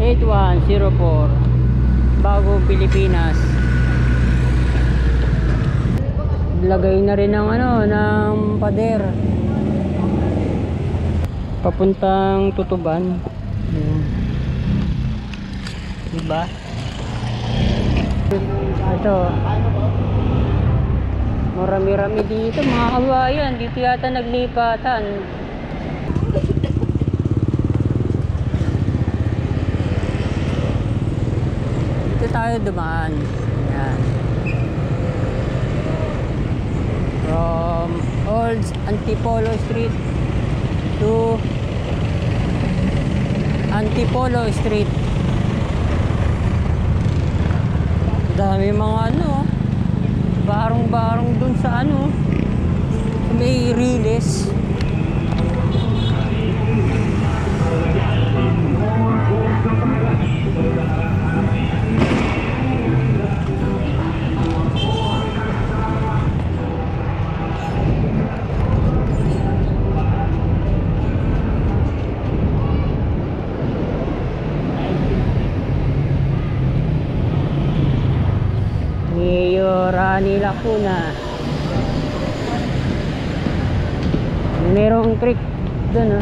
8104 Bagong Pilipinas. Lagay na rin ng ng pader papuntang Tutuban. Diba? Ito, marami-rami dito mga kabayan. Dito yata naglipatan. Dito tayo dumaan. Yan. From Old Antipolo Street to Antipolo Street. Dami mga barong-barong dun sa may Riles. Rani Lacuna. Merong creek doon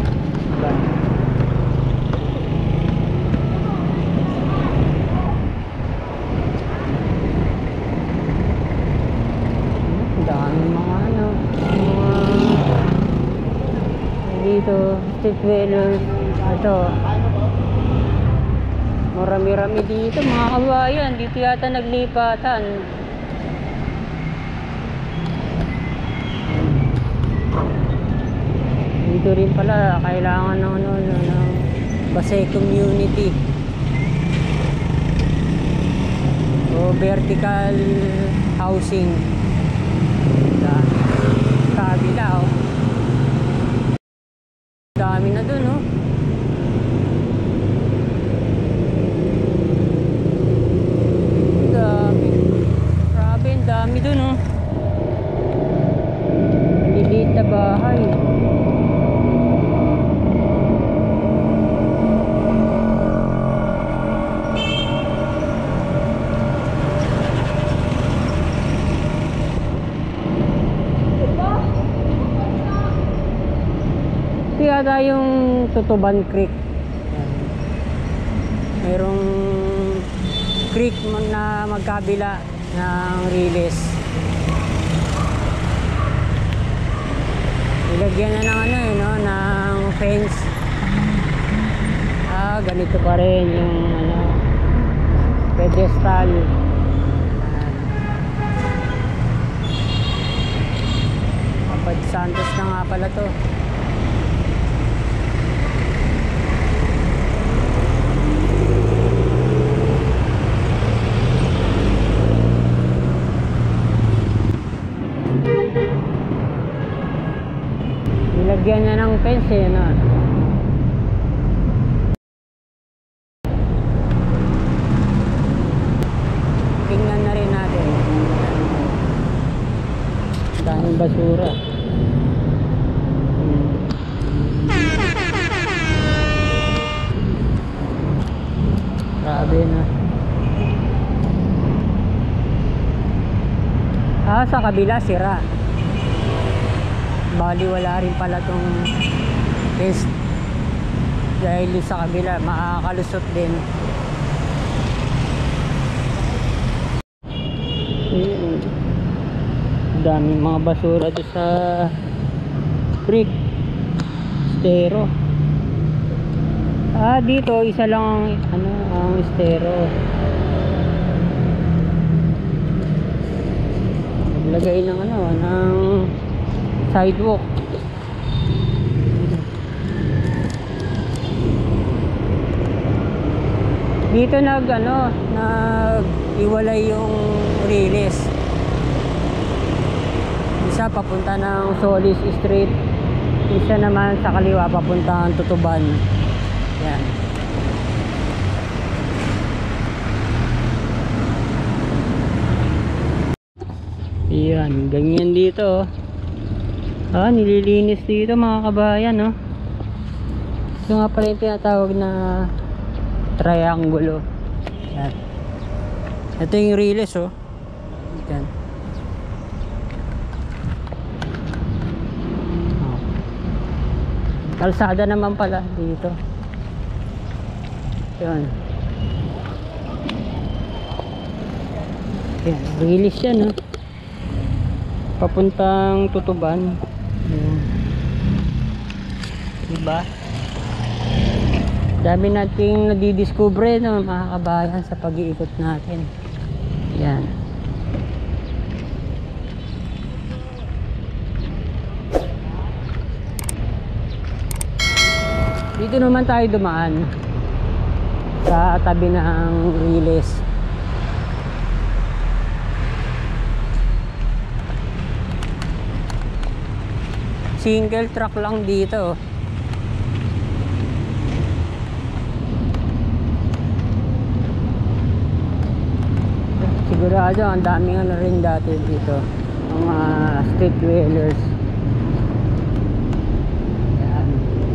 dami mga dito street dwellers. Ito, marami-rami dito mga kabayan. Dito yata naglipatan. Dito rin pala kailangan ng Basay community o vertical housing. Kabila dami na dun dami, grabe, dami dun maliliit na bahay. Yata yung Tutuban Creek. Merong creek na magkabila ng Riles. Ilagyan na ng ng fence. Ganito pa rin yung pedestal. Kapag Santos na nga pala to. Nilagyan niya ng fence tingnan na rin natin. Daming basura. Grabe na. Sa kabila sira. Bali wala rin pala tong test dahil sa kabila makakalusot din. Daming mga basura doon sa creek. Estero. Dito isa lang ang estero. Naglagay ng ng sidewalk. Dito nag-iwalay yung Riles. Isa papunta ng Solis Street, isa naman sa kaliwa papuntang Tutuban. Yan. Yan, ganyan dito. Nililinis dito mga kabayan, Ito nga pala yung tinatawag na triangulo. Yan. Ito yung Riles, oh. Yan. Oh. Kalsada naman pala dito. Yan. Yan, Riles yan, oh. Papuntang Tutuban. Yan. Diba? Dami nating nadidiscover, no, mga kabayan, sa pag-iikot natin. Yan. Dito naman tayo dumaan sa tabi ng Riles. Single track lang dito. Sigurado ang daming ano rin dati dito, mga street dwellers. Yan.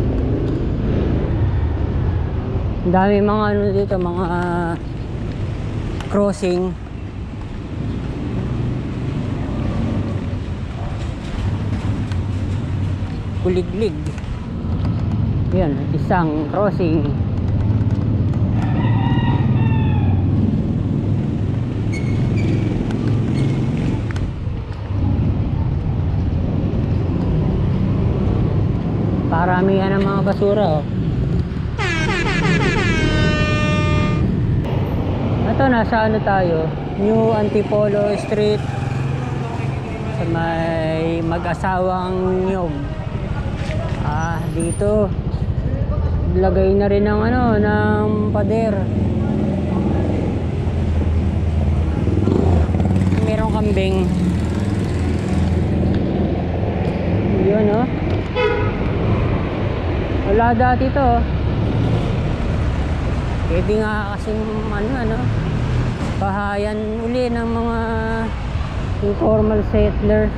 Ang dami mga ano dito, mga crossing. Kuliglig. Yan, isang crossing. Paramihan ng mga basura, oh. Ito, nasa ano tayo, New Antipolo Street, sa may mag-asawang Nyog. Dito lagay na rin ng ano, ng pader. Merong kambing. Yun, oh. Wala dati to. Pwede nga kasing ano, bahayan uli ng mga informal settlers.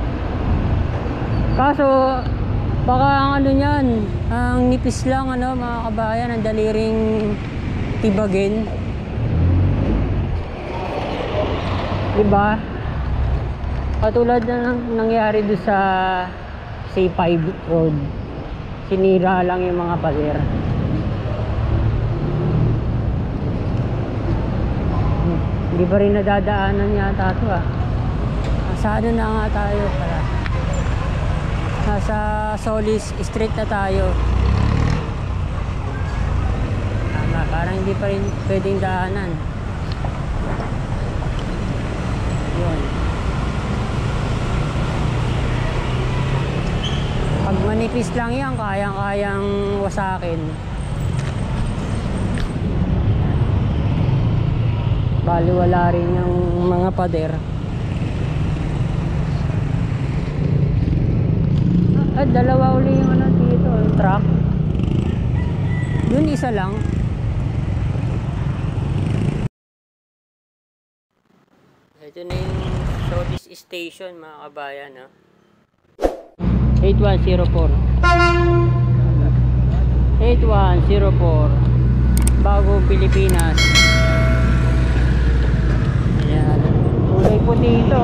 Kaso baka ang ano niyan, ang nipis lang, ano, mga kabayan, ang daliring tibagin. Diba? Katulad na nangyari doon sa C5 Road. Sinira lang yung mga pader. Hindi pa rin nadadaanan yata ito, ah. Sa ano na nga tayo pala? Nasa Solis Street na tayo. Tama, parang hindi pa rin pwedeng daanan. Yun. Pag manipis lang yan, kayang-kayang wasakin. Bali wala rin yung mga pader. At dalawa uli yung ano dito, yung truck. Yun isa lang. Ito na yung Solis Station, mga kabayan, ha? 8104 8104 Bagong Pilipinas. Ayan, kulay puti ito.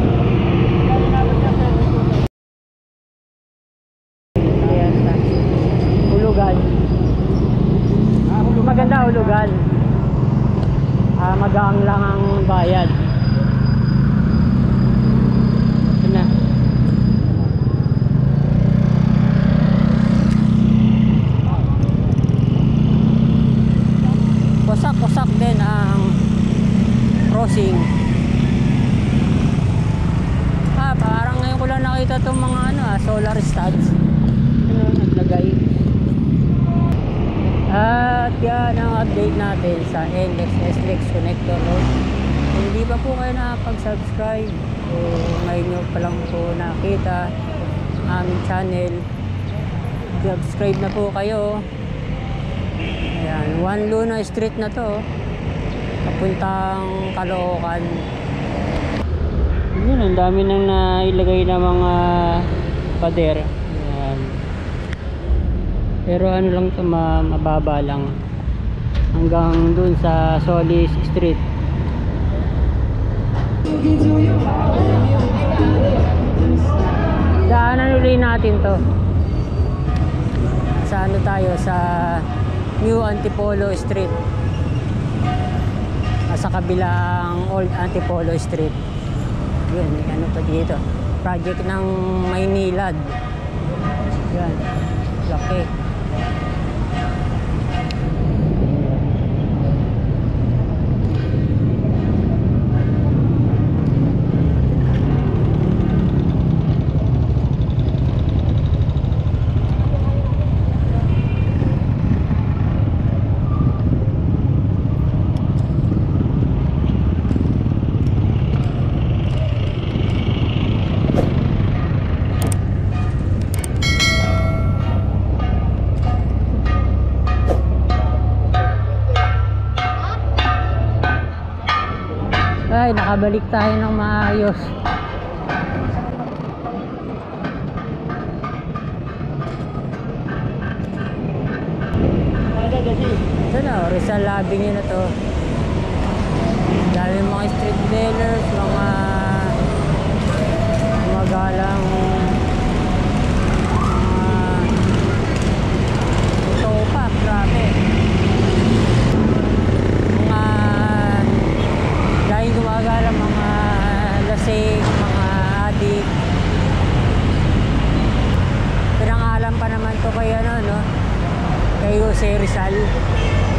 Maganda hulugan. Magaang lang ang bayad. Ito na. Wasak-wasak din ang crossing. Parang ngayon ko lang nakita itong mga ano, solar studs. Ano, naglagay. At yan ang update natin sa NLEX SLEX Connector Road. Kung hindi pa po kayo nakapag-subscribe o ngayon nyo pa lang po nakita aming channel, subscribe na po kayo. Ayan, Juan Luna Street na to, papuntang Caloocan. Yun, ang dami nang nailagay na mga pader. Ayan. Pero ano lang ito, mababa lang. hanggang dun sa Solis Street. Daanan ulit natin to. Sa ano tayo, sa New Antipolo Street, sa kabilang Old Antipolo Street. Yun, ano pa dito, project ng Maynilad. Yan, laki. Ay, nakabalik tayo ng maayos. Ito na, Rizal Avenue na to. Dahil mga street vendors, mga galang, ito pa, grabe. Dahil gumagala mga lasing, mga adik. Pinangalan pa naman to kay ano, no? Kay Jose Rizal.